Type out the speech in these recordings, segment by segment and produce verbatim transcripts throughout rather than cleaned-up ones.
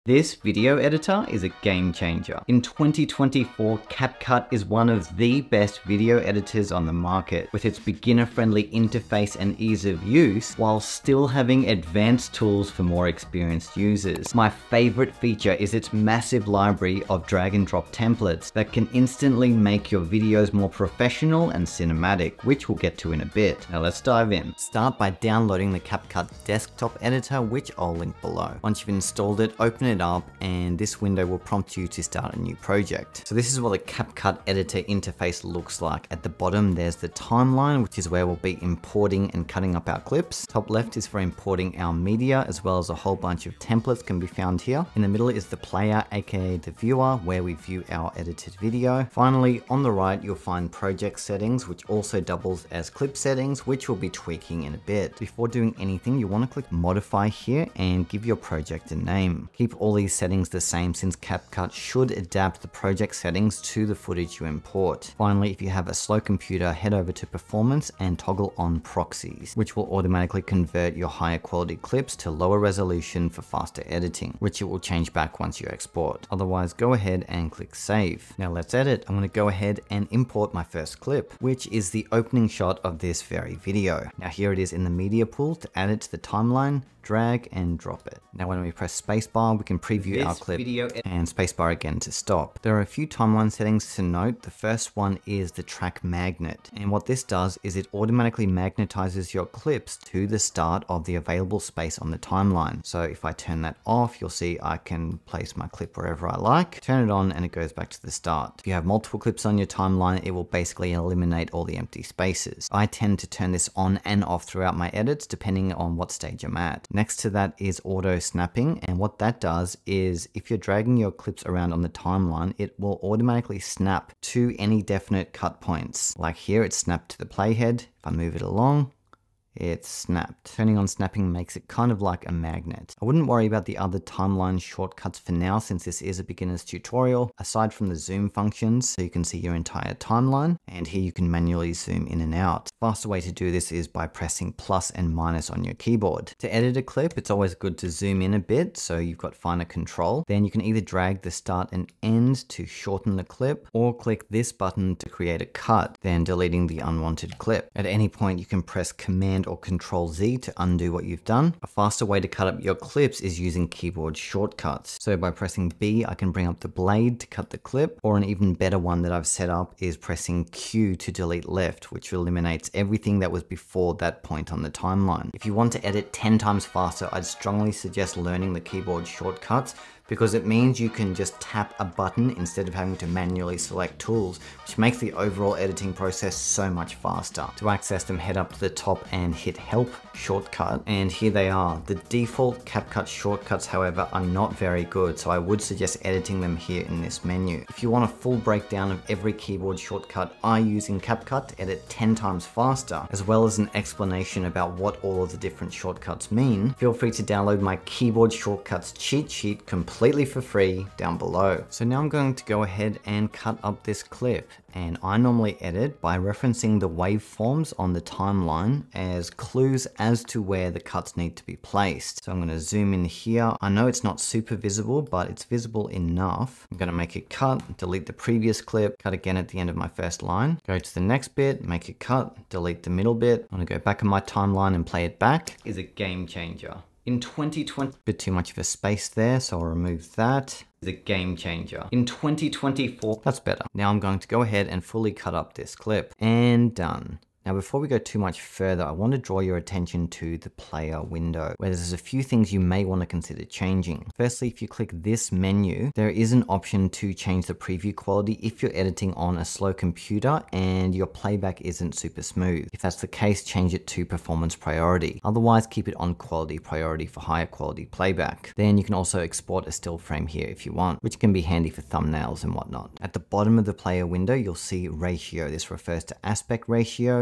This video editor is a game changer. In twenty twenty-four, CapCut is one of the best video editors on the market, with its beginner-friendly interface and ease of use, while still having advanced tools for more experienced users. My favorite feature is its massive library of drag and drop templates that can instantly make your videos more professional and cinematic, which we'll get to in a bit. Now let's dive in. Start by downloading the CapCut desktop editor, which I'll link below. Once you've installed it, open it up and this window will prompt you to start a new project. So this is what the CapCut editor interface looks like. At the bottom there's the timeline, which is where we'll be importing and cutting up our clips. Top left is for importing our media, as well as a whole bunch of templates can be found here. In the middle is the player, aka the viewer, where we view our edited video. Finally, on the right you'll find project settings, which also doubles as clip settings, which we'll be tweaking in a bit. Before doing anything, you want to click modify here and give your project a name. Keep all these settings the same, since CapCut should adapt the project settings to the footage you import. Finally, if you have a slow computer, head over to performance and toggle on proxies, which will automatically convert your higher quality clips to lower resolution for faster editing, which it will change back once you export. Otherwise, go ahead and click save. Now let's edit. I'm going to go ahead and import my first clip, which is the opening shot of this very video. Now here it is in the media pool. To add it to the timeline, drag and drop it. Now when we press spacebar, we can preview this our clip video and spacebar again to stop. There are a few timeline settings to note. The first one is the track magnet. And what this does is it automatically magnetizes your clips to the start of the available space on the timeline. So if I turn that off, you'll see I can place my clip wherever I like, turn it on and it goes back to the start. If you have multiple clips on your timeline, it will basically eliminate all the empty spaces. I tend to turn this on and off throughout my edits, depending on what stage I'm at. Next to that is auto snapping, and what that does is if you're dragging your clips around on the timeline, it will automatically snap to any definite cut points. Like here, it's snapped to the playhead. If I move it along, it's snapped. Turning on snapping makes it kind of like a magnet. I wouldn't worry about the other timeline shortcuts for now, since this is a beginner's tutorial, aside from the zoom functions, so you can see your entire timeline, and here you can manually zoom in and out. The faster way to do this is by pressing plus and minus on your keyboard. To edit a clip, it's always good to zoom in a bit so you've got finer control. Then you can either drag the start and end to shorten the clip, or click this button to create a cut, then deleting the unwanted clip. At any point you can press Command or Control Z to undo what you've done. A faster way to cut up your clips is using keyboard shortcuts. So by pressing B, I can bring up the blade to cut the clip, or an even better one that I've set up is pressing Q to delete left, which eliminates everything that was before that point on the timeline. If you want to edit ten times faster, I'd strongly suggest learning the keyboard shortcuts, because it means you can just tap a button instead of having to manually select tools, which makes the overall editing process so much faster. To access them, head up to the top and hit Help shortcut, and here they are. The default CapCut shortcuts, however, are not very good, so I would suggest editing them here in this menu. If you want a full breakdown of every keyboard shortcut I use in CapCut to edit ten times faster, as well as an explanation about what all of the different shortcuts mean, feel free to download my keyboard shortcuts cheat sheet completely completely for free down below. So now I'm going to go ahead and cut up this clip, and I normally edit by referencing the waveforms on the timeline as clues as to where the cuts need to be placed. So I'm going to zoom in here. I know it's not super visible, but it's visible enough. I'm going to make a cut, delete the previous clip, cut again at the end of my first line, go to the next bit, make a cut, delete the middle bit. I'm going to go back on my timeline and play it back. Is a game changer. In twenty twenty, bit too much of a space there, so I'll remove that. Is a game changer. In twenty twenty-four, that's better. Now I'm going to go ahead and fully cut up this clip, and done. Now before we go too much further, I want to draw your attention to the player window, where there's a few things you may want to consider changing. Firstly, if you click this menu, there is an option to change the preview quality if you're editing on a slow computer and your playback isn't super smooth. If that's the case, change it to performance priority. Otherwise, keep it on quality priority for higher quality playback. Then you can also export a still frame here if you want, which can be handy for thumbnails and whatnot. At the bottom of the player window, you'll see ratio. This refers to aspect ratio.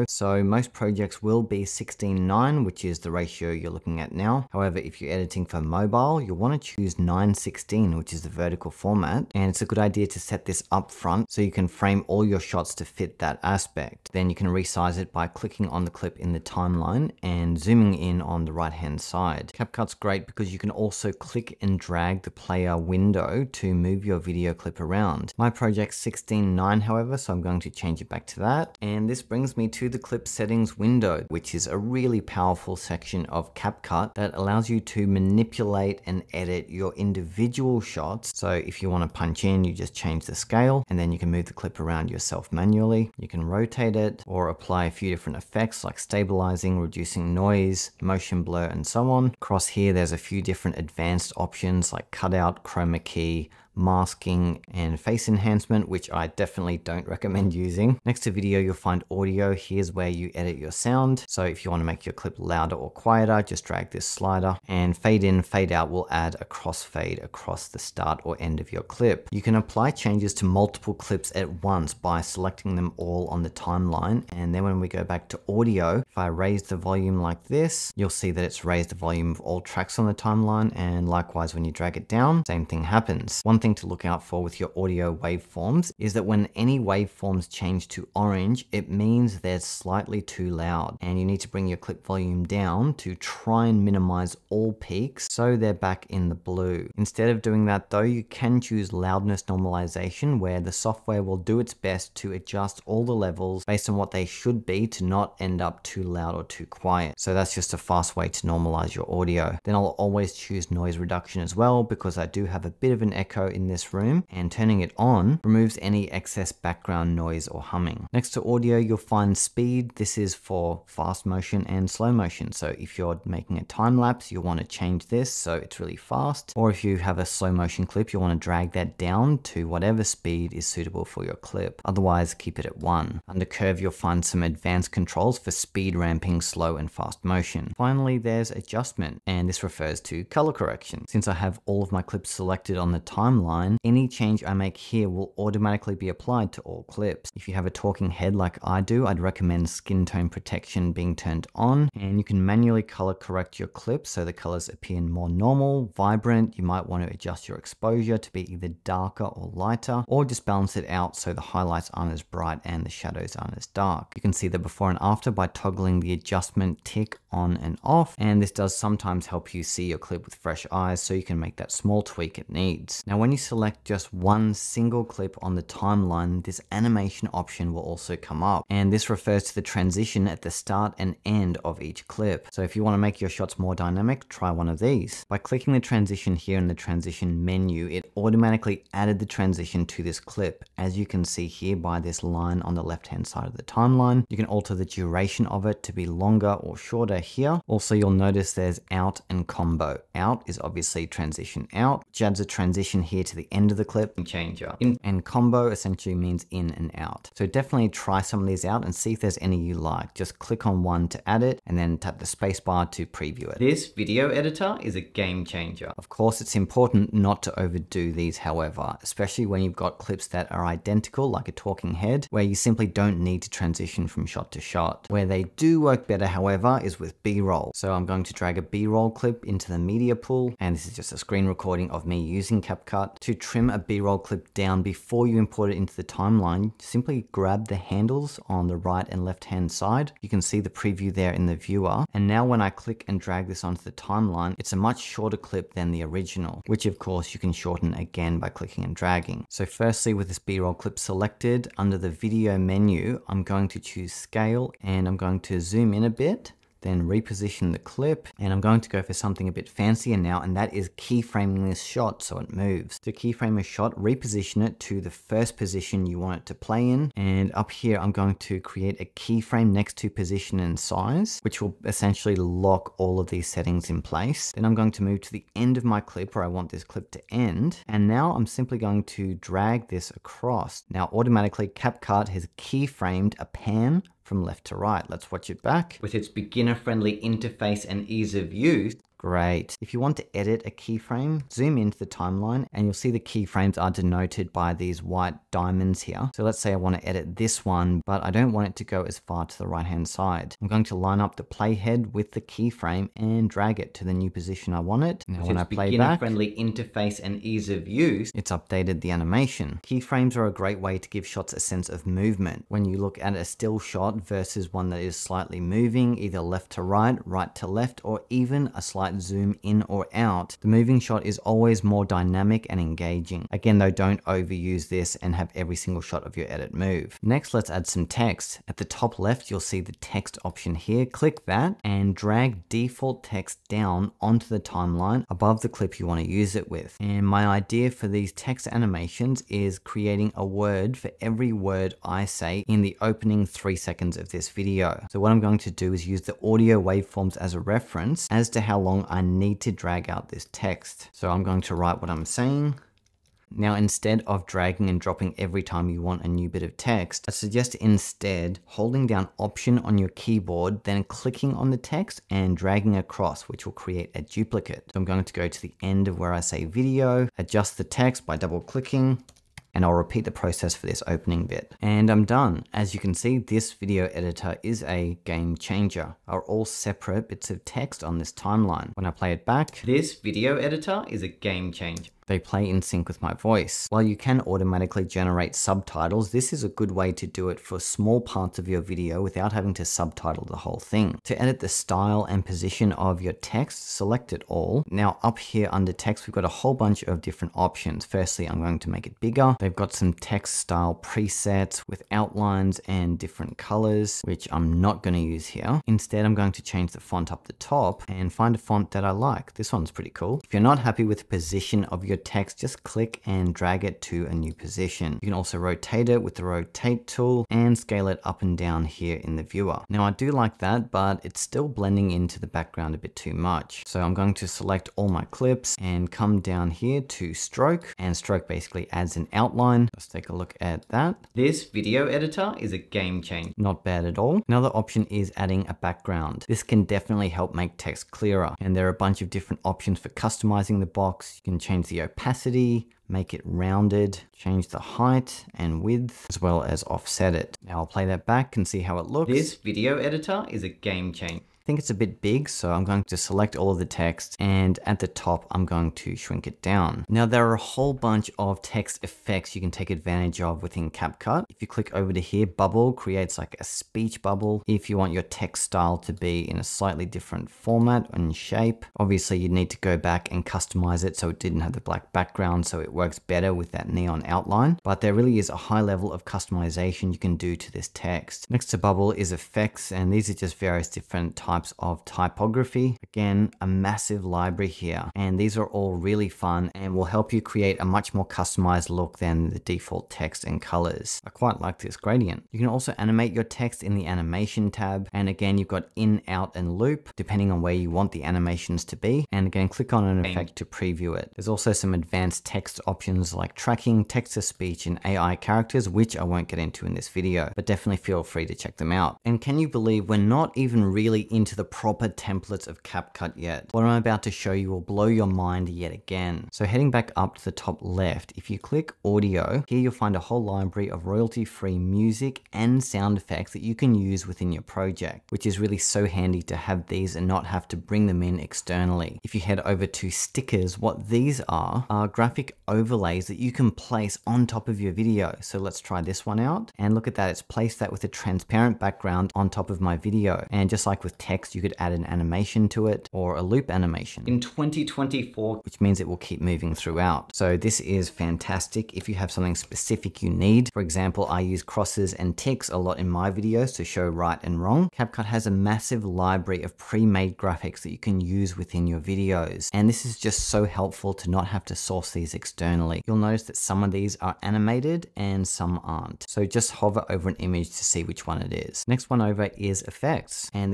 So most projects will be sixteen nine, which is the ratio you're looking at now. However, if you're editing for mobile, you'll want to choose nine sixteen, which is the vertical format. And it's a good idea to set this up front so you can frame all your shots to fit that aspect. Then you can resize it by clicking on the clip in the timeline and zooming in on the right hand side. CapCut's great because you can also click and drag the player window to move your video clip around. My project's sixteen nine, however, so I'm going to change it back to that. And this brings me to the clip settings window, which is a really powerful section of CapCut that allows you to manipulate and edit your individual shots. So if you want to punch in, you just change the scale and then you can move the clip around yourself manually. You can rotate it or apply a few different effects like stabilizing, reducing noise, motion blur, and so on. Across here, there's a few different advanced options like cutout, chroma key, masking, and face enhancement, which I definitely don't recommend using. Next to video, you'll find audio. Here's where you edit your sound. So if you want to make your clip louder or quieter, just drag this slider, and fade in, fade out will add a crossfade across the start or end of your clip. You can apply changes to multiple clips at once by selecting them all on the timeline. And then when we go back to audio, if I raise the volume like this, you'll see that it's raised the volume of all tracks on the timeline. And likewise, when you drag it down, same thing happens. One thing to look out for with your audio waveforms is that when any waveforms change to orange, it means they're slightly too loud, and you need to bring your clip volume down to try and minimize all peaks so they're back in the blue. Instead of doing that though, you can choose loudness normalization, where the software will do its best to adjust all the levels based on what they should be to not end up too loud or too quiet. So that's just a fast way to normalize your audio. Then I'll always choose noise reduction as well, because I do have a bit of an echo in this room, and turning it on removes any excess background noise or humming. Next to audio, you'll find speed. This is for fast motion and slow motion. So if you're making a time lapse, you'll want to change this so it's really fast. Or if you have a slow motion clip, you'll want to drag that down to whatever speed is suitable for your clip. Otherwise, keep it at one. Under curve, you'll find some advanced controls for speed ramping, slow and fast motion. Finally, there's adjustment, and this refers to color correction. Since I have all of my clips selected on the timeline, any change I make here will automatically be applied to all clips. If you have a talking head like I do, I'd recommend skin tone protection being turned on, and you can manually color correct your clips so the colors appear more normal, vibrant. You might want to adjust your exposure to be either darker or lighter, or just balance it out so the highlights aren't as bright and the shadows aren't as dark. You can see the before and after by toggling the adjustment tick on and off, and this does sometimes help you see your clip with fresh eyes, so you can make that small tweak it needs. Now when you select just one single clip on the timeline, this animation option will also come up, and this refers to the transition at the start and end of each clip. So if you want to make your shots more dynamic, try one of these. By clicking the transition here in the transition menu, it automatically added the transition to this clip. As you can see here by this line on the left hand side of the timeline, you can alter the duration of it to be longer or shorter here. Also, you'll notice there's out and combo. Out is obviously transition out, which adds a transition here to the end of the clip and changer. In and combo essentially means in and out. So definitely try some of these out and see if there's any you like. Just click on one to add it and then tap the spacebar to preview it. This video editor is a game changer. Of course, it's important not to overdo these, however, especially when you've got clips that are identical, like a talking head, where you simply don't need to transition from shot to shot. Where they do work better, however, is with B-roll. So I'm going to drag a B-roll clip into the media pool, and this is just a screen recording of me using CapCut. To trim a B-roll clip down before you import it into the timeline, simply grab the handles on the right and left hand side. You can see the preview there in the viewer. And now when I click and drag this onto the timeline, it's a much shorter clip than the original, which of course you can shorten again by clicking and dragging. So firstly, with this B-roll clip selected, under the video menu, I'm going to choose scale, and I'm going to zoom in a bit, then reposition the clip, and I'm going to go for something a bit fancier now, and that is keyframing this shot so it moves. To keyframe a shot, reposition it to the first position you want it to play in, and up here I'm going to create a keyframe next to position and size, which will essentially lock all of these settings in place. Then I'm going to move to the end of my clip where I want this clip to end, and now I'm simply going to drag this across. Now automatically CapCut has keyframed a pan from left to right. Let's watch it back. With its beginner-friendly interface and ease of use, Great. If you want to edit a keyframe, zoom into the timeline and you'll see the keyframes are denoted by these white diamonds here. So let's say I want to edit this one, but I don't want it to go as far to the right hand side. I'm going to line up the playhead with the keyframe and drag it to the new position I want it. Now when I play back, friendly interface and ease of use, it's updated the animation. Keyframes are a great way to give shots a sense of movement. When you look at a still shot versus one that is slightly moving, either left to right, right to left, or even a slight zoom in or out, the moving shot is always more dynamic and engaging. Again though, don't overuse this and have every single shot of your edit move. Next, let's add some text. At the top left, you'll see the text option here. Click that and drag default text down onto the timeline above the clip you want to use it with. And my idea for these text animations is creating a word for every word I say in the opening three seconds of this video. So what I'm going to do is use the audio waveforms as a reference as to how long I need to drag out this text. So I'm going to write what I'm saying. Now, instead of dragging and dropping every time you want a new bit of text, I suggest instead holding down Option on your keyboard, then clicking on the text and dragging across, which will create a duplicate. So I'm going to go to the end of where I say video, adjust the text by double clicking, and I'll repeat the process for this opening bit. And I'm done. As you can see, this video editor is a game changer. Are all separate bits of text on this timeline. When I play it back, this video editor is a game changer. They play in sync with my voice. While you can automatically generate subtitles, this is a good way to do it for small parts of your video without having to subtitle the whole thing. To edit the style and position of your text, select it all. Now up here under text, we've got a whole bunch of different options. Firstly, I'm going to make it bigger. They've got some text style presets with outlines and different colors, which I'm not going to use here. Instead, I'm going to change the font up the top and find a font that I like. This one's pretty cool. If you're not happy with the position of your text, just click and drag it to a new position. You can also rotate it with the rotate tool and scale it up and down here in the viewer. Now I do like that, but it's still blending into the background a bit too much. So I'm going to select all my clips and come down here to stroke, and stroke basically adds an outline. Let's take a look at that. This video editor is a game changer. Not bad at all. Another option is adding a background. This can definitely help make text clearer, and there are a bunch of different options for customizing the box. You can change the opacity, make it rounded, change the height and width, as well as offset it. Now I'll play that back and see how it looks. This video editor is a game changer. I think it's a bit big, so I'm going to select all of the text, and at the top I'm going to shrink it down. Now there are a whole bunch of text effects you can take advantage of within CapCut. If you click over to here, bubble creates like a speech bubble. If you want your text style to be in a slightly different format and shape, obviously you need to go back and customize it so it didn't have the black background, so it works better with that neon outline. But there really is a high level of customization you can do to this text. Next to bubble is effects, and these are just various different types of typography. Again, a massive library here, and these are all really fun and will help you create a much more customized look than the default text and colors. I quite like this gradient. You can also animate your text in the animation tab, and again you've got in, out, and loop depending on where you want the animations to be, and again click on an effect to preview it. There's also some advanced text options like tracking, text-to-speech, and A I characters, which I won't get into in this video, but definitely feel free to check them out. And can you believe we're not even really into the proper templates of CapCut yet? What I'm about to show you will blow your mind yet again. So heading back up to the top left, if you click audio, here you'll find a whole library of royalty-free music and sound effects that you can use within your project, which is really so handy to have these and not have to bring them in externally. If you head over to stickers, what these are are graphic overlays that you can place on top of your video. So let's try this one out, and look at that, it's placed that with a transparent background on top of my video. And just like with text, you could add an animation to it or a loop animation in twenty twenty-four, which means it will keep moving throughout. So this is fantastic if you have something specific you need. For example, I use crosses and ticks a lot in my videos to show right and wrong. CapCut has a massive library of pre-made graphics that you can use within your videos, and this is just so helpful to not have to source these externally. You'll notice that some of these are animated and some aren't, so just hover over an image to see which one it is. Next one over is effects, and these effects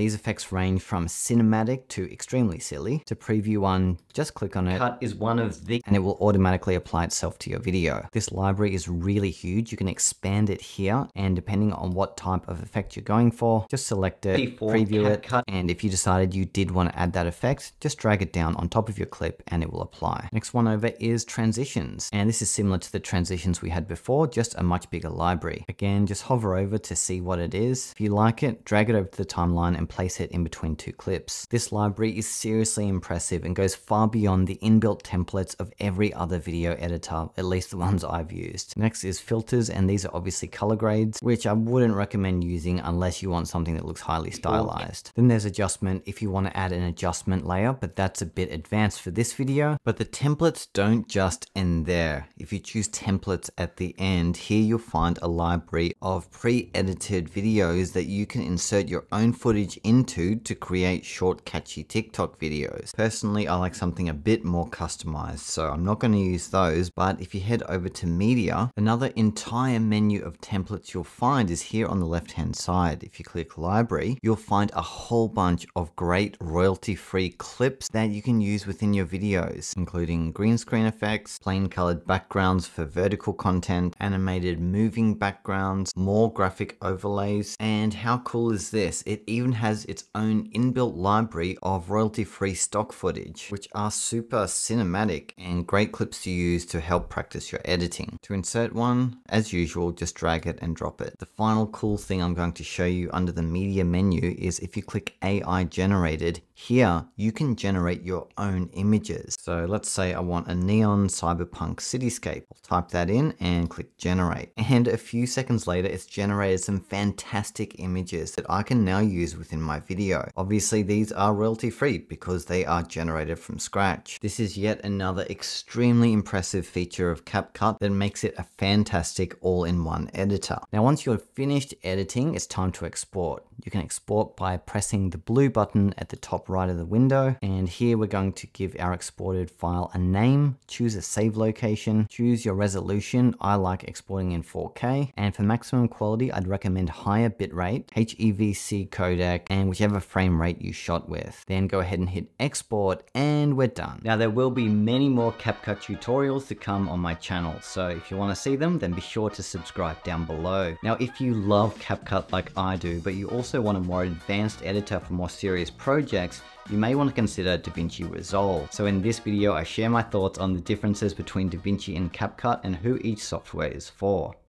effects range from cinematic to extremely silly. To preview one, just click on it. Cut is one of the, and it will automatically apply itself to your video. This library is really huge. You can expand it here, and depending on what type of effect you're going for, just select it, preview it, and if you decided you did want to add that effect, just drag it down on top of your clip and it will apply. Next one over is transitions, and this is similar to the transitions we had before, just a much bigger library. Again, just hover over to see what it is. If you like it, drag it over to the timeline and place it in between two clips. This library is seriously impressive and goes far beyond the inbuilt templates of every other video editor, at least the ones I've used. Next is filters, and these are obviously color grades, which I wouldn't recommend using unless you want something that looks highly stylized. Then there's adjustment if you want to add an adjustment layer, but that's a bit advanced for this video. But the templates don't just end there. If you choose templates at the end, here you'll find a library of pre-edited videos that you can insert your own footage into to create short, catchy TikTok videos. Personally, I like something a bit more customized, so I'm not going to use those. But if you head over to media, another entire menu of templates you'll find is here on the left hand side. If you click library, you'll find a whole bunch of great royalty-free clips that you can use within your videos, including green screen effects, plain colored backgrounds for vertical content, animated moving backgrounds, more graphic overlays, and how cool is this? It even has its own inbuilt library of royalty-free stock footage, which are super cinematic and great clips to use to help practice your editing. To insert one, as usual, just drag it and drop it. The final cool thing I'm going to show you under the media menu is if you click A I generated, here you can generate your own images. So let's say I want a neon cyberpunk cityscape. I'll type that in and click generate. And a few seconds later, it's generated some fantastic images that I can now use within my video. Obviously, these are royalty free because they are generated from scratch. This is yet another extremely impressive feature of CapCut that makes it a fantastic all-in-one editor. Now, once you're finished editing, it's time to export. You can export by pressing the blue button at the top right of the window. And here we're going to give our exported file a name, choose a save location, choose your resolution. I like exporting in four K. And for maximum quality, I'd recommend higher bitrate, H E V C codec, and whichever frame rate you shot with. Then go ahead and hit export and we're done. Now there will be many more CapCut tutorials to come on my channel. So if you want to see them, then be sure to subscribe down below. Now, if you love CapCut like I do, but you also want a more advanced editor for more serious projects, you may want to consider DaVinci Resolve. So in this video, I share my thoughts on the differences between DaVinci and CapCut and who each software is for.